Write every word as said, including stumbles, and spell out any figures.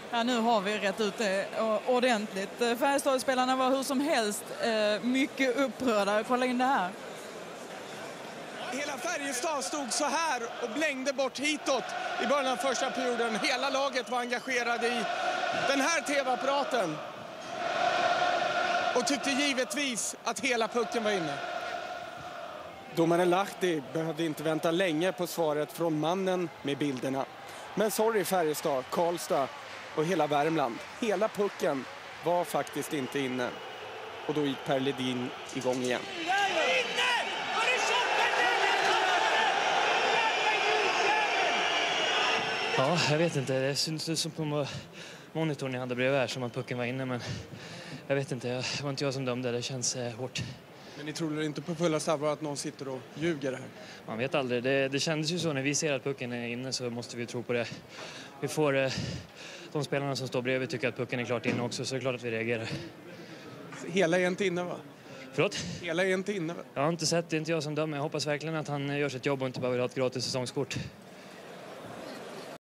Ja, nu har vi rätt ut det ordentligt. Färjestadspelarna var hur som helst mycket upprörda. Kolla in det här. Hela Färjestad stod så här och blängde bort hitåt i början av första perioden. Hela laget var engagerade i den här tv-apparaten. Och tyckte givetvis att hela pucken var inne. Domaren Lahti behövde inte vänta länge på svaret från mannen med bilderna. Men sorry Färjestad, Karlstad och hela Värmland. Hela pucken var faktiskt inte inne. Och då gick Per Ledin igång igen. Ja, jag vet inte. Det syns som på monitorn jag hade bredvid här som att pucken var inne. Men jag vet inte, det var inte jag som dömde. Det känns eh, hårt. Men ni tror inte på fulla allvar att någon sitter och ljuger här? Man vet aldrig. Det, det kändes ju så när vi ser att pucken är inne så måste vi tro på det. Vi får eh, de spelarna som står bredvid tycker att pucken är klart inne också så det är klart att vi reagerar. Hela är inte inne va? Förlåt? Hela är inte inne va? Jag har inte sett, det är inte jag som dömer. Jag hoppas verkligen att han gör sitt jobb och inte bara vill ha ett gratis säsongskort.